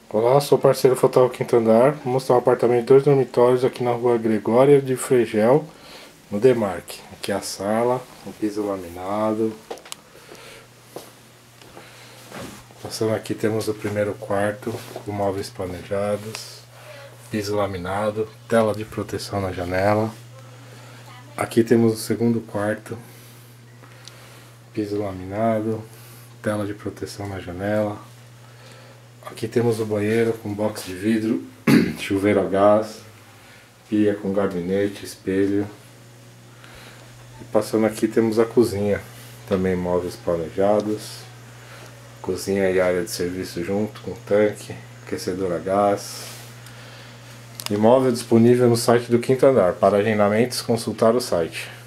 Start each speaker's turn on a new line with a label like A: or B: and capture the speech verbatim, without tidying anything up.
A: Olá, sou parceiro Fotógrafo Quinto Andar. Vou mostrar um apartamento de dois dormitórios aqui na rua Gregória de Frejel, no Demarque. Aqui é a sala, um piso laminado. Passando aqui temos o primeiro quarto com móveis planejados, piso laminado, tela de proteção na janela. Aqui temos o segundo quarto, piso laminado, tela de proteção na janela. Aqui temos o banheiro com box de vidro, chuveiro a gás, pia com gabinete, espelho. E passando aqui temos a cozinha, também móveis planejados. Cozinha e área de serviço junto, com tanque, aquecedor a gás. Imóvel disponível no site do Quinto Andar. Para agendamentos, consultar o site.